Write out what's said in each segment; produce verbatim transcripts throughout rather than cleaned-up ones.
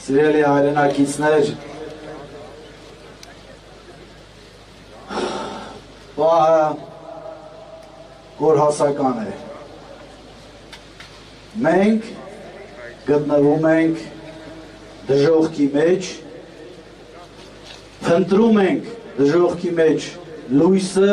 Սիրելի հայրենակիցներ, պահը գորհասական է։ Մենք գտնվում ենք դժողքի մեջ, փնտրում ենք դժողքի մեջ լույսը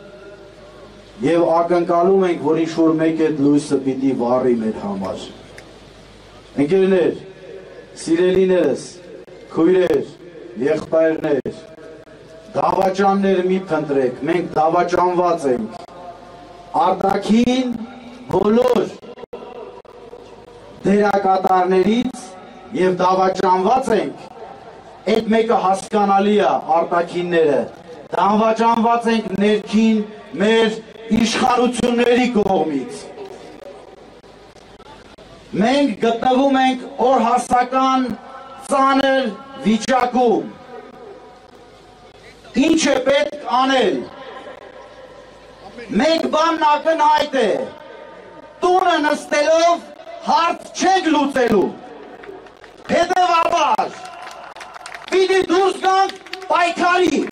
և ակնկալում ենք, որ ինչ-որ մեկ այդ լույսը պիտի վառի մեր համար։ Ընկերներ, սիրելիներս, քույրեր, եղբայրներ, դավաճաններ մի փնտրեք, մենք դավաճանված ենք, արտաքին բոլոր դերակատարներից և դավաճանված ենք, այդ մեկը հասկանալի է արտաքինները, դավաճանված ենք ներքին մեր իշխանությունների կողմից։ Մենք գտնվում ենք օրհասական ծանր վիճակում։ Ինչ է պետք անել։ Մեկ բանն ակնհայտ է, տունը նստելով հարց չենք լուծելու։ Հետևաբար, պիտի դուրս գանք պայքարի։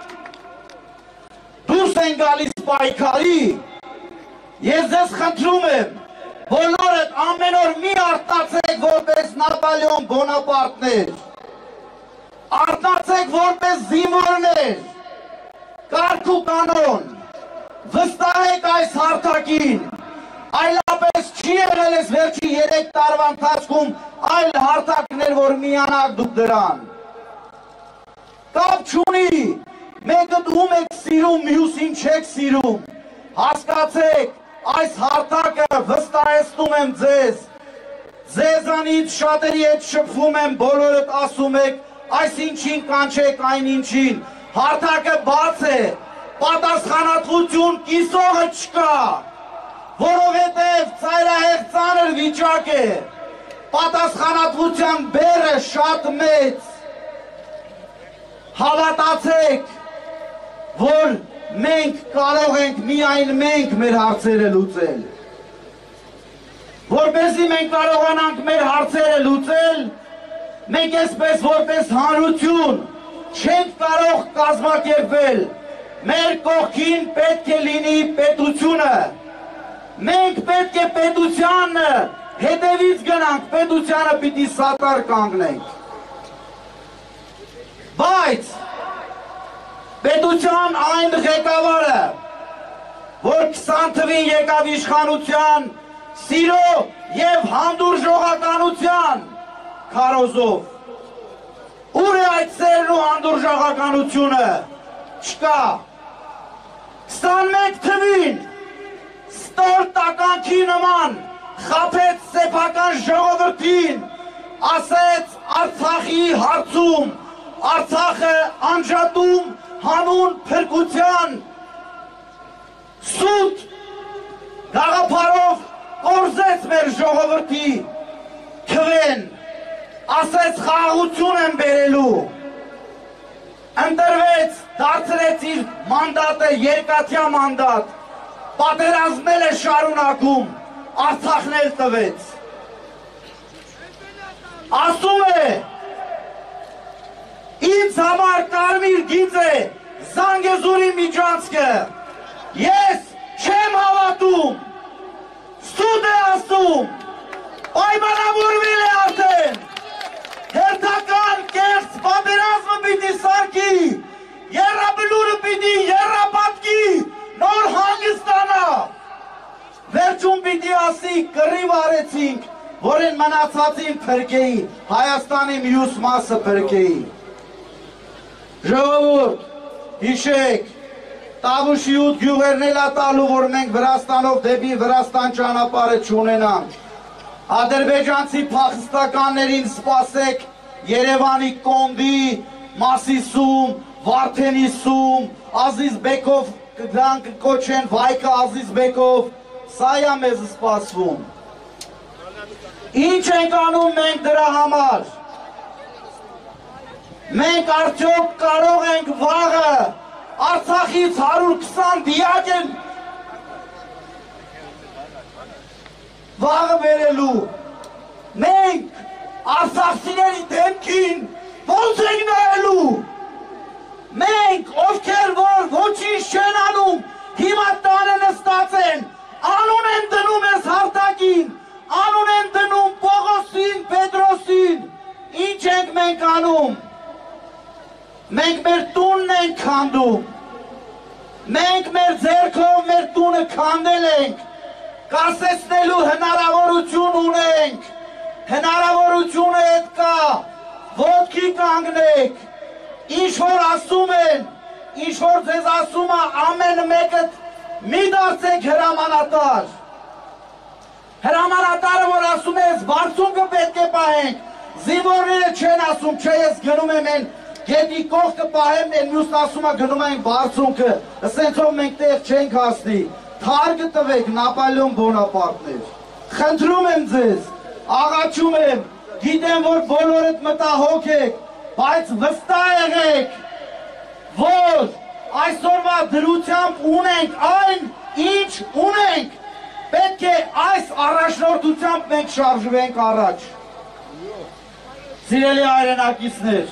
Դուրս են գալիս պայքարի, ես ձեզ խնդրում եմ, բոլորդ ամեն օր մի արտացեք որպես Նապոլեոն Բոնապարտներ, արտացեք որպես զինվորներ, կարգ ու կանոն, վստահեք այս հարթակին, այլապես չի եղել ես վերջի երեք տարվա ընթացքում այլ հարթակներ, որ միանաք դուք դրան։ Կապ չունի, մեկը ում եք սիրում, մյուսին չեք սիրում, հասկացեք, այս հարթակը վստահեցնում եմ ձեզ, ձեզանից շատերի հետ շփվում եմ, բոլորդ ասում եք, այս ինչին կանչեք, այն ինչին, հարթակը բաց է, պատասխանատվություն կիսողը չկա, որովհետև ծայրահեղ ծանր վիճակ է, պատասխանատվության բեռը շատ մեծ, հավատացեք, որ մենք կարող ենք միայն մենք մեր հարցերը լուծել։ Որպեսզի մենք կարողանանք մեր հարցերը լուծել, մենք այսպես որպես հանրություն չենք կարող կազմակերպվել, մեր կողքին պետք է լինի պետությունը, մենք պետք է պետությանը հետևից գնանք, պետությանը պիտի սատար կանգնենք։ Բայց պետության այն ղեկավարը, որ քսան թվին եկավ իշխանության, սիրո և հանդուրժողականության քարոզով, ուր է այդ սերն ու հանդուրժողականությունը, չկա, քսանմեկ թվին ստոր տականքի նման խաբեց սեփական ժողովրդին, ասեց Արցախի հարցում, Արցախը անջատում հանուն փրկության սուտ գաղափարով կորզեց մեր ժողովրդի քվեն, ասեց խաղաղություն եմ բերելու, ընտրվեց, դարձրեց իր մանդատը երկաթյա մանդատ, պատերազմել է շարունակում, Արցախն էլ տվեց։ Ասում է, ինձ համար կարմիր գիծ է Զանգեզուրի միջանցքը, ես չեմ հավատում, սուտ է ասում, պայմանավորվել է արդեն, հերթական կեղծ պատերազմը պիտի սարքի, եռաբլուրը պիտի եռապատկի, նոր հանգստանա, վերջում պիտի ասի կռիվ արեցինք, որ են մնացածին փրկեի, Հայաստանի մյուս մասը փրկեի։ Ժողովուրդ, հիշեք, Տավուշիուտ գյուղերն էլ ատալու, որ մենք Վրաստանով դեպի Վրաստան ճանապարհը չունենանք։ Ադրբեջանցի փախստականներին սպասեք Երևանի Կոնդի, Մասիսում, Վարդենիսում, Ազիզբեկով դրանք կոչեն Վայկը Ազիզբեկով, սա է մեզ սպասվում։ Ինչ ենք անում մենք դրա համար։ Մենք արդյոք կարող ենք վաղը Արցախից հարյուր քսան դիակ են վաղը վերելու։ Մենք Արցախցիների դեմքին ո՞նց եք նայելու։ Մենք, ովքեր որ ոչինչ չեն անում, հիմա տանը նստած են, անուն են դնում ես հարթակին, անուն են դնում Պողոսին, Պետրոսին, ինչ ենք մենք անում։ Մենք մեր տունն ենք քանդում, մենք մեր ձեռքով մեր տունը քանդել ենք, կասեցնելու հնարավորություն ունենք, հնարավորությունը հետ կա, ոտքի կանգնեք, ինչ որ ասում են, ինչ որ ձեզ ասում է ամեն մեկըդ մի դարձեք հրամանատար։ Հրամանատարը որ ասում է ես բարձունքը պետք է պահենք, զինվորները չեն ասում, չէ ես գնում եմ են գետի կողքը պահեմ, են մյուսն ասում է գնում ենք բարձունքը, ասենցով մենք տեղ չենք հասնի, թարգը տվեք Նապոլեոն Բոնապարտներ, խնդրում եմ ձեզ, աղաչում եմ, գիտեմ որ բոլորդ մտահոգ եք, բայց վստահ եղեք, որ այսօրվա դրությամբ ունենք այն, ինչ ունենք, պետք է այս առաջնորդությամբ մենք շարժվենք առաջ։ Սիրելի հայրենակիցներ,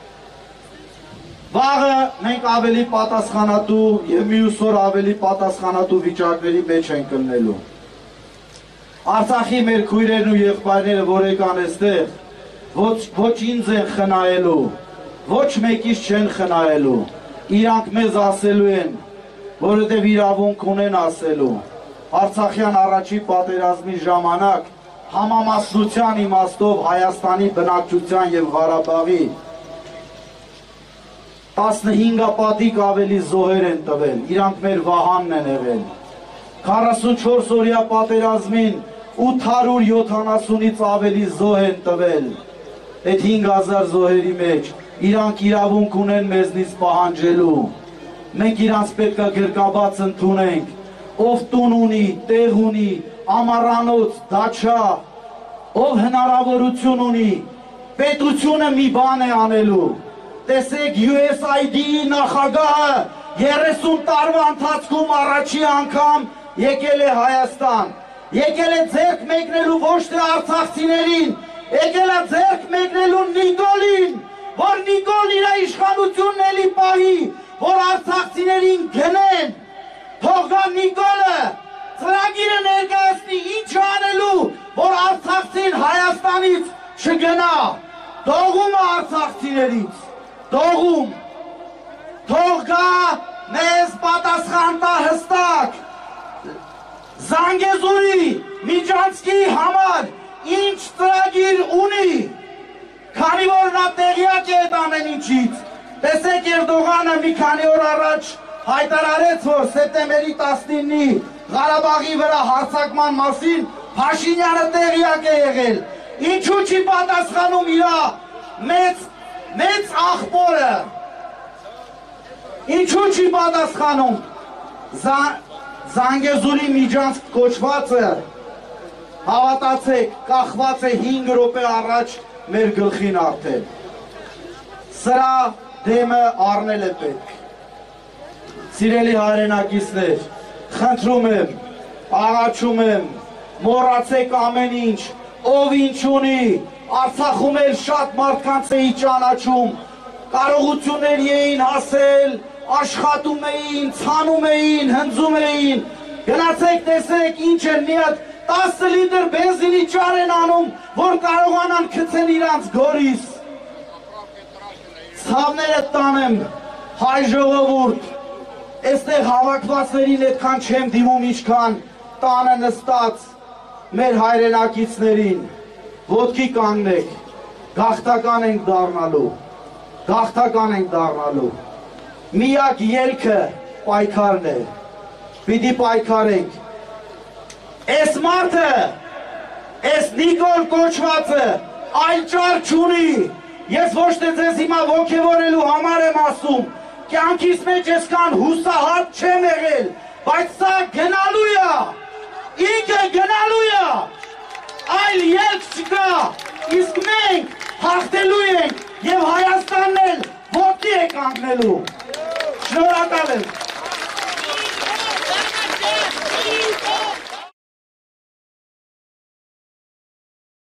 վաղը մենք ավելի պատասխանատու և մյուս օր ավելի պատասխանատու վիճակների մեջ ենք ընկնելու։ Արցախի մեր քույրերն ու եղբայրները, որ եկան այստեղ, ոչ ինձ են խնայելու, ոչ մեկից չեն խնայելու, իրանք մեզ ասելու են, որովհետև իրավունք ունեն ասելու։ Արցախյան առաջի պատերազմի ժամանակ համամասնության իմաստով Հայաստանի բնակչության և Ղարաբաղի տասնհինգապատիկ ավելի զոհեր են տվել, իրանք մեր վահանն են եղել։ քառասունչորս օրյա պատերազմին ութ հարյուր յոթանասունից ավելի զոհ են տվել։ Այդ հինգ հազար զոհերի մեջ իրանք իրավունք ունեն մեզնից պահանջելու։ Մենք իրանց պետք է գրկաբաց ընդունենք, ով տուն ունի, տեղ ունի, ամառանոց, դաչա, ով հնարավորություն ունի, պետությունը մի բան է անելու։ Տեսեք յու էս այ դի-ի նախագահը երեսուն տարվա ընթացքում առաջի անգամ եկել է Հայաստան, եկել է ձեռք մեկնելու ոչ թե արցախցիներին, եկել է ձեռք մեկնելու Նիկոլին, որ Նիկոլ իր իշխանությունն էլի պահի, որ արցախցիներին գնեն, թող գա Նիկոլը, ծրագիրը ներկայացնի ինչ անելու, որ արցախցին Հայաստանից չգնա, դողում է արցախցիներից, դողում, թող գա մեզ պատասխան տա հստակ, Զանգեզուրի, Միջանցքի համար ինչ ծրագիր ունի, քանի որ նա տեղյակ է այդ ամեն ինչից։ Տեսեք Էրդողանը մի քանի օր առաջ հայտարարեց, որ սեպտեմբերի տասնինի Ղարաբաղի վրա հարձակման մասին Փաշինյանը տեղյակ է եղել։ Ինչու չի պատասխանում իր մեծ մեծ աղբորը։ Ինչու չի պատասխանում։ Զանգեզուրի Միջանցք կոչվածը, հավատացեք, կախված է հինգ րոպե առաջ մեր գլխին արդեն։ Սրա դեմը առնել է պետք։ Սիրելի հայրենակիցներ, խնդրում եմ, աղաչում եմ, մոռացեք ամեն ինչ, ով ինչ ունի, Արցախում էլ շատ մարդկանց էի ճանաչում, կարողություններ էին հասել, աշխատում էին, ցանում էին, հնձում էին, գնացեք տեսեք ինչ են մի հատ տասը լիտր բենզինի ճար են անում, որ կարողանան գցեն իրանց գորիս։ Ցավները տանեմ, հայ ժողովուրդ, այստեղ հավաքվածներին այդքան չեմ դիմում ինչքան տանը նստած մեր հայրենակիցներին, ոտքի կանգնեք, գաղթական ենք դառնալու, գաղթական ենք դառնալու, միակ ելքը պայքարն է, պիտի պայքարենք, Էս մարդը, էս Նիկոլ կոչվածը, այլ ճար չունի, ես ոչ թե ձեզ հիմա ոգևորելու համար եմ ասում, կյանքիս մեջ եսքան հուսահատ չեմ եղել, բայց սա գնալու է, ինքը գնալու է, այլ ելք չկա, իսկ մենք հաղթելու ենք և Հայաստանն էլ ոտքի է կանգնելու, շնորհակալ եմ։